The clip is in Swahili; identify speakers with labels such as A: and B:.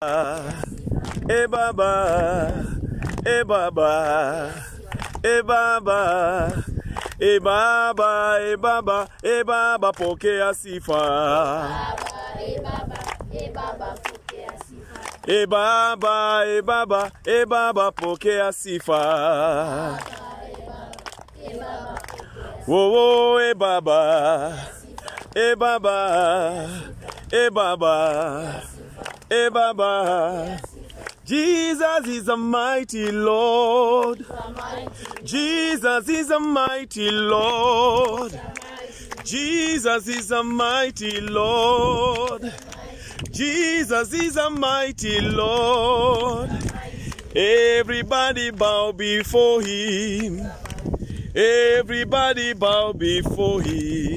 A: E Baba, e Baba, e Baba, e Baba, e Baba, e Baba, pokea sifa.
B: E Baba, pokea sifa.
A: E Baba, e Baba, e Baba, pokea sifa. Oh, e Baba, e Baba, e Baba, e Baba. Jesus is a mighty Lord. Jesus is a mighty Lord. Jesus is a mighty Lord. Jesus is a mighty Lord. Everybody bow before him. Everybody bow before him.